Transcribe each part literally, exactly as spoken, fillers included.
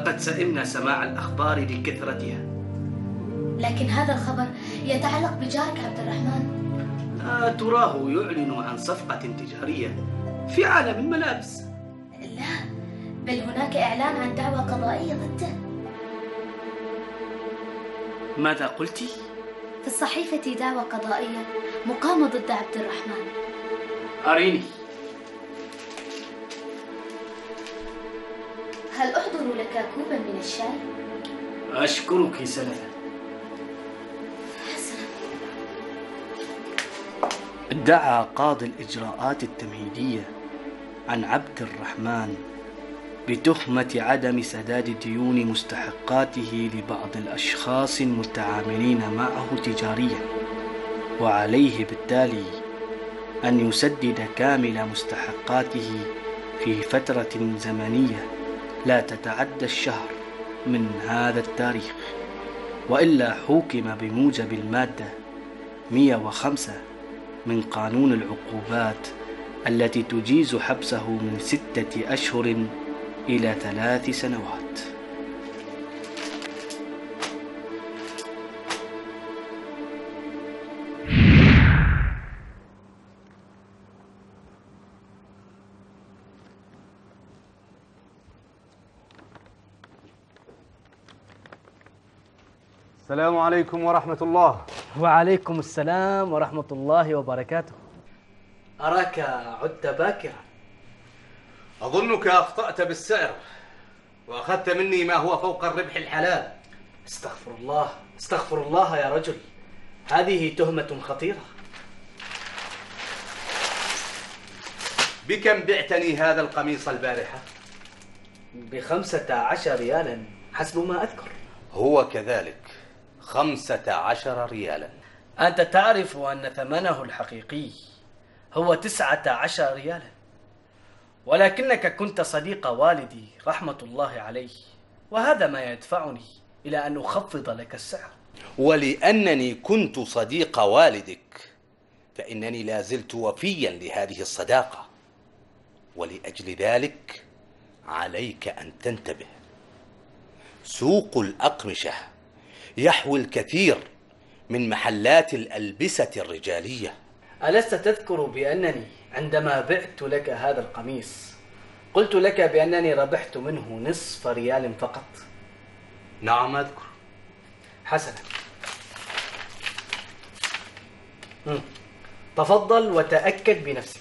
لقد سئمنا سماع الأخبار لكثرتها. لكن هذا الخبر يتعلق بجارك عبد الرحمن. لا تراه يعلن عن صفقة تجارية في عالم الملابس. لا، بل هناك إعلان عن دعوى قضائية ضده. ماذا قلتِ؟ في الصحيفة دعوى قضائية مقامة ضد عبد الرحمن. أريني. هل أحضر لك كوبا من الشاي؟ أشكرك سلفا. حسنا. ادعى قاضي الإجراءات التمهيدية عن عبد الرحمن بتهمة عدم سداد ديون مستحقاته لبعض الأشخاص المتعاملين معه تجاريا، وعليه بالتالي أن يسدد كامل مستحقاته في فترة زمنية لا تتعدى الشهر من هذا التاريخ، وإلا حوكم بموجب المادة مئة وخمسة من قانون العقوبات التي تجيز حبسه من ستة أشهر إلى ثلاث سنوات. السلام عليكم ورحمة الله. وعليكم السلام ورحمة الله وبركاته. أراك عدت باكرا. أظنك أخطأت بالسعر وأخذت مني ما هو فوق الربح الحلال. استغفر الله استغفر الله يا رجل، هذه تهمة خطيرة. بكم بعتني هذا القميص البارحة؟ بخمسة عشر ريالا حسب ما أذكر. هو كذلك، خمسة عشر ريالا. أنت تعرف أن ثمنه الحقيقي هو تسعة عشر ريالا، ولكنك كنت صديق والدي رحمة الله عليه، وهذا ما يدفعني إلى أن أخفض لك السعر. ولأنني كنت صديق والدك فإنني لا زلت وفيا لهذه الصداقة، ولأجل ذلك عليك أن تنتبه. سوق الأقمشة يحوي الكثير من محلات الألبسة الرجالية. ألست تذكر بأنني عندما بعت لك هذا القميص قلت لك بأنني ربحت منه نصف ريال فقط؟ نعم أذكر. حسنا، تفضل وتأكد بنفسك.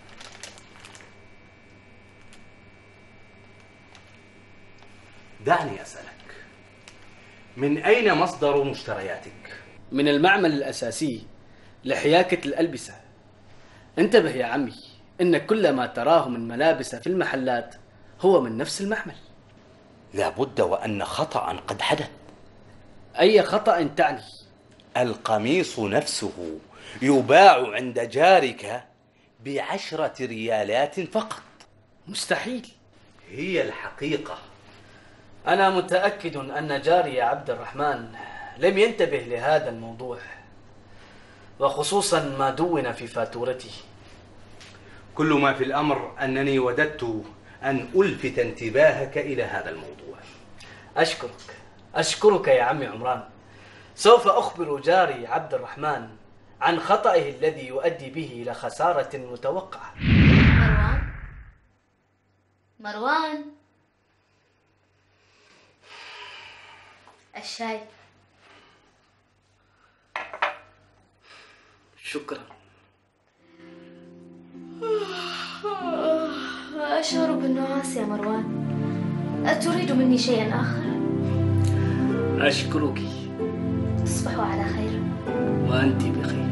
دعني أسألك، من أين مصدر مشترياتك؟ من المعمل الأساسي لحياكة الألبسة. انتبه يا عمي، إن كل ما تراه من ملابس في المحلات هو من نفس المعمل. لابد وأن خطأ قد حدث. أي خطأ تعني؟ القميص نفسه يباع عند جارك بعشرة ريالات فقط. مستحيل. هي الحقيقة. أنا متأكد أن جاري عبد الرحمن لم ينتبه لهذا الموضوع، وخصوصا ما دون في فاتورته. كل ما في الأمر أنني وددت أن ألفت انتباهك إلى هذا الموضوع. أشكرك أشكرك يا عمي عمران. سوف أخبر جاري عبد الرحمن عن خطئه الذي يؤدي به إلى خسارة متوقعة. مروان مروان الشاي. شكرا. أشعر بالنعاس يا مروان، أتريد مني شيئا آخر؟ أشكرك. تصبح على خير. وأنت بخير.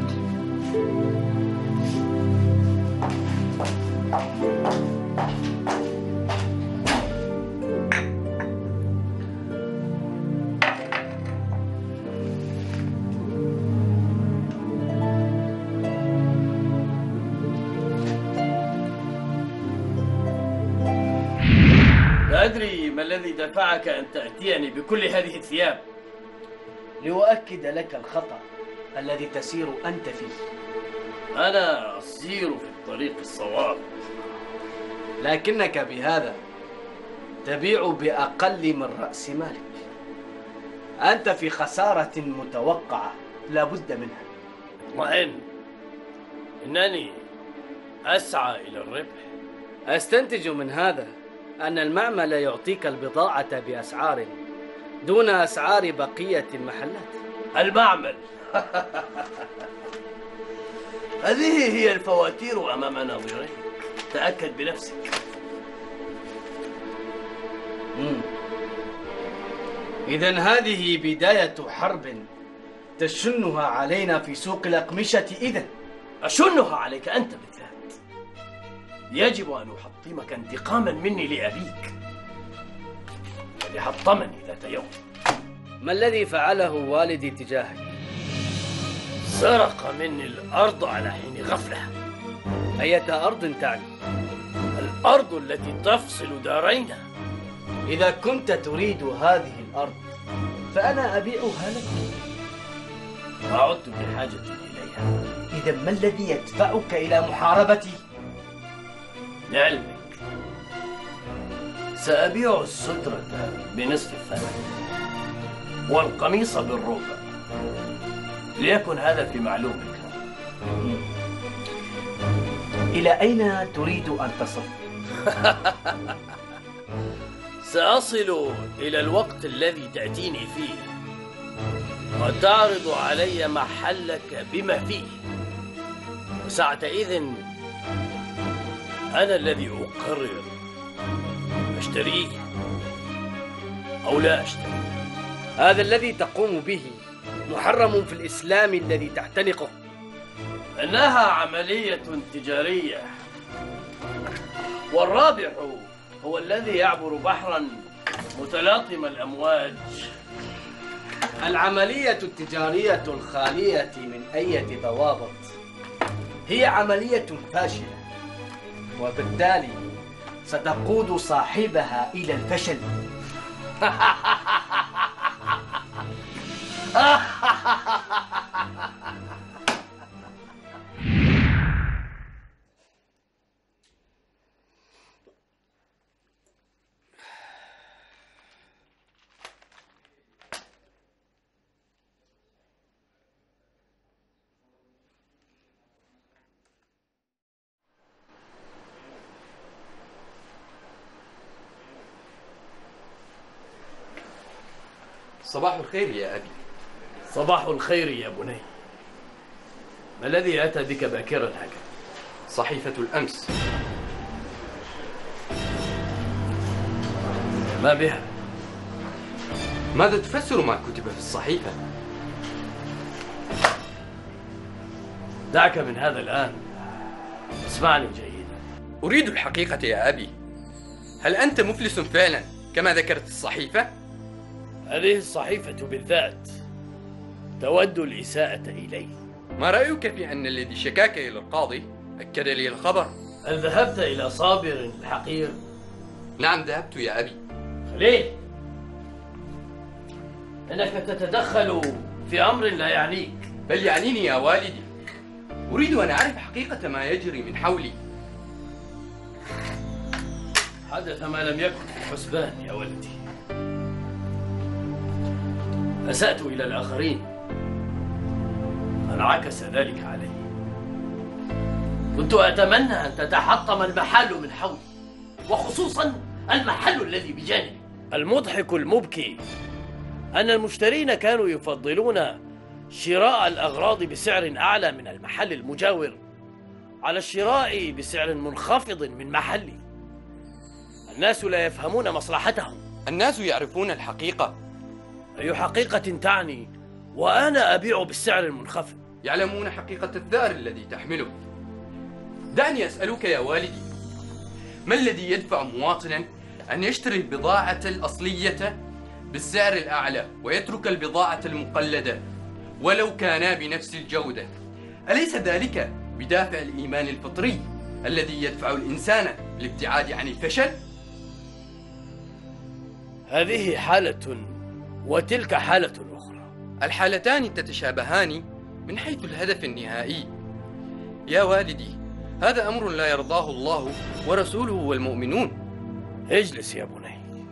لا أدري ما الذي دفعك أن تأتيني بكل هذه الثياب. لأؤكد لك الخطأ الذي تسير أنت فيه. أنا أسير في الطريق الصواب، لكنك بهذا تبيع بأقل من رأس مالك. أنت في خسارة متوقعة لا بد منها. اطمئن، إنني أسعى إلى الربح. أستنتج من هذا أن المعمل يعطيك البضاعة بأسعار دون أسعار بقية المحلات. المعمل هذه هي الفواتير أمام ناظريك، تأكد بنفسك. إذن هذه بداية حرب تشنها علينا في سوق الأقمشة. إذن أشنها عليك أنت بالذات. يجب أن أحطمك انتقاما مني لأبيك الذي حطمني ذات يوم. ما الذي فعله والدي تجاهك؟ سرق مني الأرض على حين غفلة. أية أرض تعني؟ الأرض التي تفصل دارينا. إذا كنت تريد هذه الأرض فأنا أبيعها لك. ما عدت بحاجة إليها. إذا ما الذي يدفعك إلى محاربتي؟ لعلمك سأبيع السترة بنصف الثمن والقميص بالربع، ليكن هذا في معلومك. إلى أين تريد أن تصل؟ سأصل إلى الوقت الذي تأتيني فيه وتعرض علي محلك بما فيه، وساعتئذ أنا الذي أقرر أشتريه أو لا أشتريه. هذا الذي تقوم به محرم في الإسلام الذي تعتنقه. إنها عملية تجارية، والرابح هو الذي يعبر بحرا متلاطم الأمواج. العملية التجارية الخالية من أي ضوابط هي عملية فاشلة، وبالتالي ستقود صاحبها إلى الفشل. صباح الخير يا أبي. صباح الخير يا بني. ما الذي أتى بك باكرا هكذا؟ صحيفة الأمس. ما بها؟ ماذا تفسر ما كتب في الصحيفة؟ دعك من هذا الآن، اسمعني جيدا. أريد الحقيقة يا أبي. هل أنت مفلس فعلا كما ذكرت الصحيفة؟ هذه الصحيفة بالذات تود الإساءة إلي. ما رأيك في أن الذي شكاك إلى القاضي أكد لي الخبر؟ هل ذهبت إلى صابر الحقير؟ نعم ذهبت يا أبي. خليل، إنك تتدخل في أمر لا يعنيك. بل يعنيني يا والدي. أريد أن أعرف حقيقة ما يجري من حولي. حدث ما لم يكن في الحسبان يا ولدي. أسأت إلى الآخرين، انعكس ذلك علي. كنت أتمنى أن تتحطم المحل من حولي، وخصوصا المحل الذي بجانبي. المضحك المبكي أن المشترين كانوا يفضلون شراء الأغراض بسعر أعلى من المحل المجاور على الشراء بسعر منخفض من محلي. الناس لا يفهمون مصلحتهم. الناس يعرفون الحقيقة. أي حقيقة تعني وأنا أبيع بالسعر المنخفض؟ يعلمون حقيقة الثأر الذي تحمله. دعني أسألك يا والدي، ما الذي يدفع مواطنا أن يشتري البضاعة الأصلية بالسعر الأعلى ويترك البضاعة المقلدة ولو كانا بنفس الجودة؟ أليس ذلك بدافع الإيمان الفطري الذي يدفع الإنسان للابتعاد عن الفشل؟ هذه حالة وتلك حالة أخرى. الحالتان تتشابهان من حيث الهدف النهائي. يا والدي، هذا أمر لا يرضاه الله ورسوله والمؤمنون. اجلس يا بني.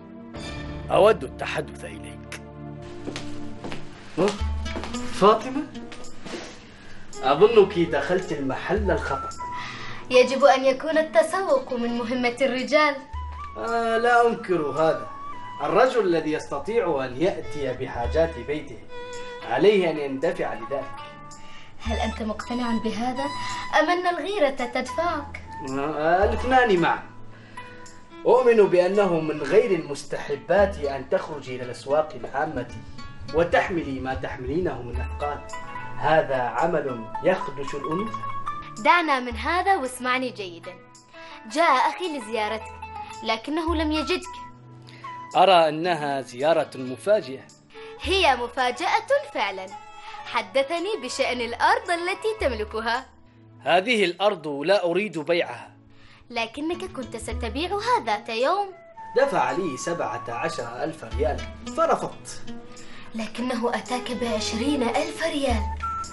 أود التحدث إليك. فاطمة؟ أظنك دخلت المحل الخطأ. يجب أن يكون التسوق من مهمة الرجال. آه لا أنكر هذا. الرجل الذي يستطيع أن يأتي بحاجات بيته عليه أن يندفع لذلك. هل أنت مقتنع بهذا أم أن الغيرة تدفعك؟ آه الاثنان معا. أؤمن بأنه من غير المستحبات أن تخرجي إلى الأسواق العامة وتحملي ما تحملينه من أثقال. هذا عمل يخدش الأنوثة. دعنا من هذا واسمعني جيدا. جاء أخي لزيارتك لكنه لم يجدك. أرى أنها زيارة مفاجئة. هي مفاجأة فعلا. حدثني بشأن الأرض التي تملكها. هذه الأرض لا أريد بيعها. لكنك كنت ستبيعها ذات يوم. دفع لي سبعة عشر ألف ريال فرفضت. لكنه أتاك بعشرين ألف ريال.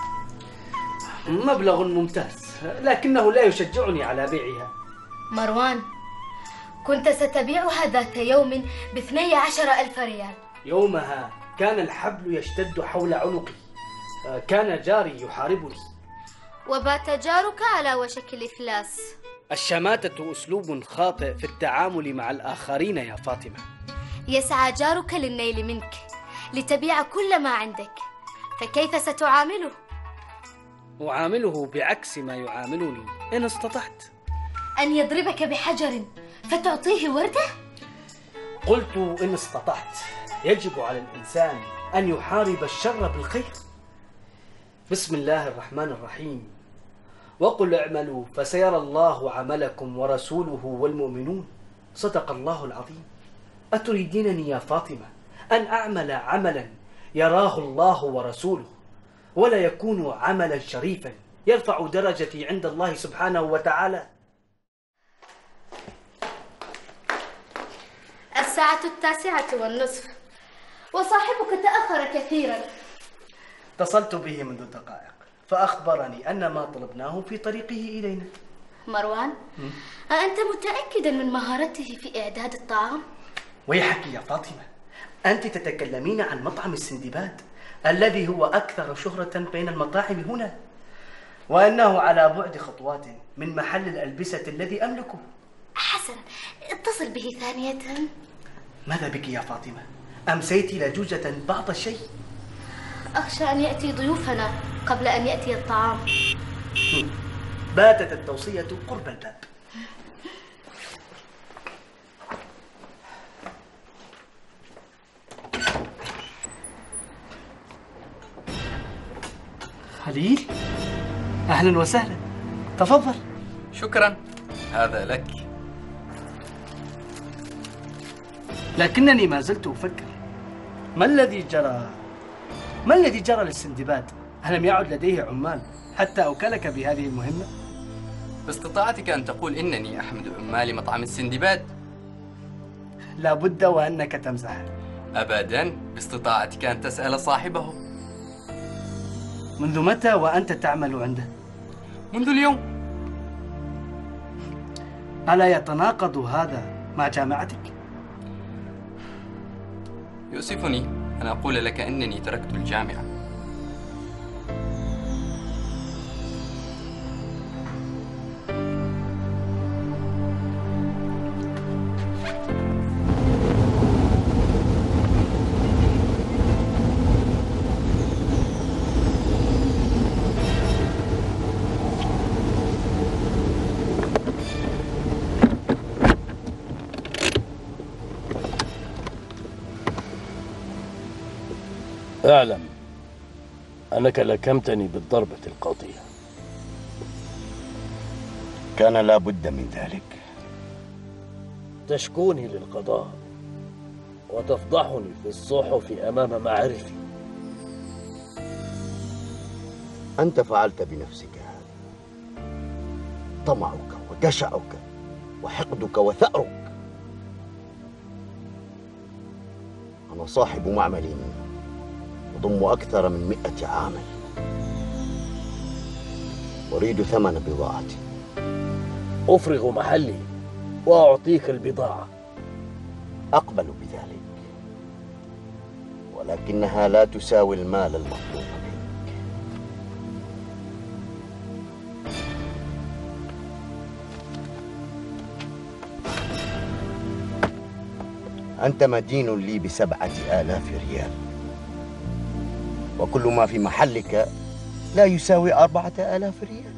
مبلغ ممتاز لكنه لا يشجعني على بيعها. مروان، كنت ستبيعها ذات يوم باثني عشر ألف ريال. يومها كان الحبل يشتد حول عنقي. كان جاري يحاربني. وبات جارك على وشك الإفلاس. الشماتة أسلوب خاطئ في التعامل مع الآخرين يا فاطمة. يسعى جارك للنيل منك لتبيع كل ما عندك، فكيف ستعامله؟ أعامله بعكس ما يعاملني إن استطعت. أن يضربك بحجر فتعطيه وردة؟ قلت إن استطعت. يجب على الإنسان أن يحارب الشر بالخير. بسم الله الرحمن الرحيم. وقل اعملوا فسيرى الله عملكم ورسوله والمؤمنون. صدق الله العظيم. أتريدينني يا فاطمة أن أعمل عملا يراه الله ورسوله ولا يكون عملا شريفا يرفع درجتي عند الله سبحانه وتعالى؟ الساعة التاسعة والنصف وصاحبك تأخر كثيرا. اتصلت به منذ دقائق فأخبرني أن ما طلبناه في طريقه إلينا. مروان، أأنت متأكدا من مهارته في إعداد الطعام؟ ويحك يا فاطمة، أنت تتكلمين عن مطعم السندباد الذي هو أكثر شهرة بين المطاعم هنا، وأنه على بعد خطوات من محل الألبسة الذي أملكه. حسنا، اتصل به ثانية. ماذا بك يا فاطمة؟ أمسيت لجوجة بعض الشيء؟ أخشى أن يأتي ضيوفنا قبل أن يأتي الطعام. باتت التوصية قرب الباب. خليل، أهلا وسهلا، تفضل. شكرا، هذا لك. لكنني ما زلت أفكر، ما الذي جرى ما الذي جرى للسندباد؟ ألم يعد لديه عمال حتى أوكلك بهذه المهمة؟ باستطاعتك أن تقول إنني أحمد عمال مطعم السندباد. لا بد وأنك تمزح. أبدا، باستطاعتك أن تسأل صاحبه. منذ متى وأنت تعمل عنده؟ منذ اليوم. ألا يتناقض هذا مع جامعتك؟ يؤسفني أن أقول لك أنني تركت الجامعة. اعلم أنك لكمتني بالضربة القاضية. كان لا بد من ذلك. تشكوني للقضاء وتفضحني في الصحف أمام معارفي. أنت فعلت بنفسك هذا. طمعك وجشعك وحقدك وثأرك. أنا صاحب معمل يضم أكثر من مئة عامل. أريد ثمن بضاعتي. أفرغ محلي وأعطيك البضاعة. أقبل بذلك. ولكنها لا تساوي المال المطلوب منك. أنت مدين لي بسبعة آلاف ريال، وكل ما في محلك لا يساوي أربعة آلاف ريال.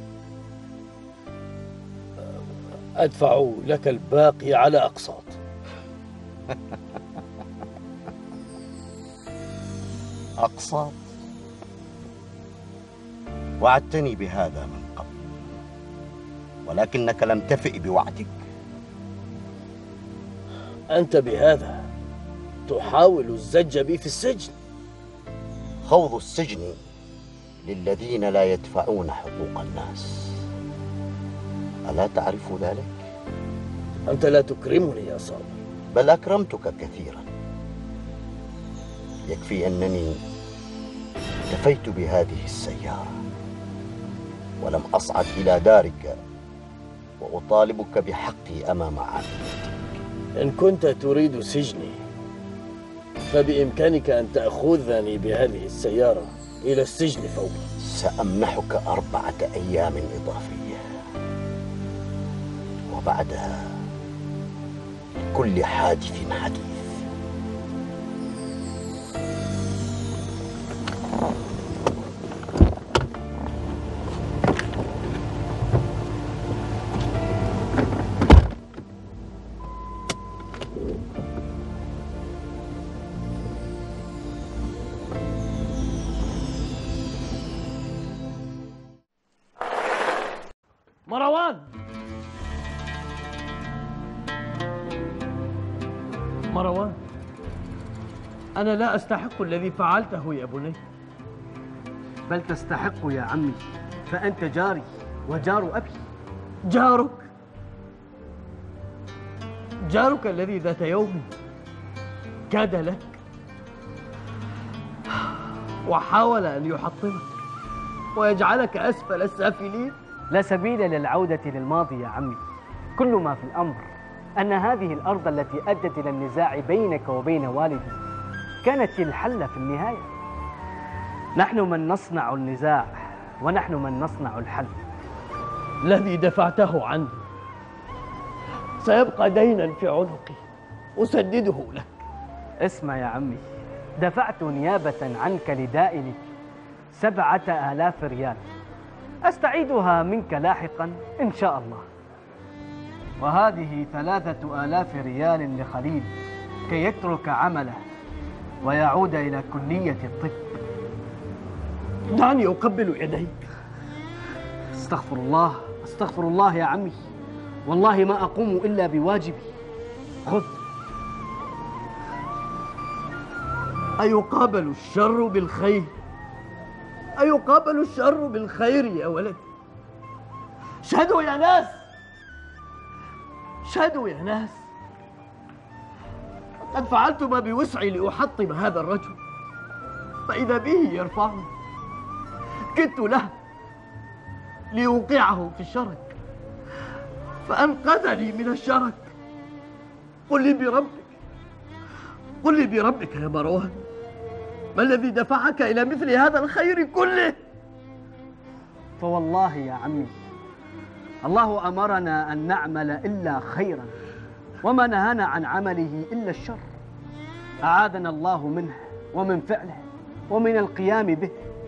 أدفع لك الباقي على أقساط. أقساط؟ وعدتني بهذا من قبل، ولكنك لم تفئ بوعدك. أنت بهذا تحاول الزج بي في السجن. خوض السجن للذين لا يدفعون حقوق الناس، ألا تعرف ذلك؟ أنت لا تكرمني يا صابر. بل أكرمتك كثيرا. يكفي أنني اكتفيت بهذه السيارة ولم أصعد إلى دارك وأطالبك بحقي أمام عائلتك. إن كنت تريد سجني فبإمكانك أن تأخذني بهذه السيارة إلى السجن فورا. سأمنحك أربعة أيام إضافية، وبعدها لكل حادث حديث. مروان، مروان، أنا لا أستحق الذي فعلته يا بني. بل تستحق يا عمي، فأنت جاري وجار أبي. جارك؟ جارك الذي ذات يوم كاد لك وحاول أن يحطمك ويجعلك أسفل السافلين. لا سبيل للعودة للماضي يا عمي. كل ما في الأمر أن هذه الأرض التي أدت إلى النزاع بينك وبين والدي كانت هي الحل في النهاية. نحن من نصنع النزاع ونحن من نصنع الحل. الذي دفعته عني سيبقى دينا في عنقي أسدده لك. اسمع يا عمي، دفعت نيابة عنك لدائنك سبعة آلاف ريال، أستعيدها منك لاحقا إن شاء الله. وهذه ثلاثة آلاف ريال لخليل كي يترك عمله ويعود إلى كلية الطب. دعني أقبل يديك. استغفر الله، استغفر الله يا عمي، والله ما أقوم إلا بواجبي. خذ. أيقابل الشر بالخير؟ أيقابل الشر بالخير يا ولدي؟ شهدوا يا ناس، شهدوا يا ناس، قد فعلت ما بوسعي لأحطم هذا الرجل، فإذا به يرفعني. كدت له ليوقعه في الشرك فأنقذني من الشرك. قل لي بربك، قل لي بربك يا مروان، ما الذي دفعك إلى مثل هذا الخير كله؟ فوالله يا عمي الله أمرنا أن نعمل إلا خيرا، وما نهانا عن عمله إلا الشر. أعاذنا الله منه ومن فعله ومن القيام به.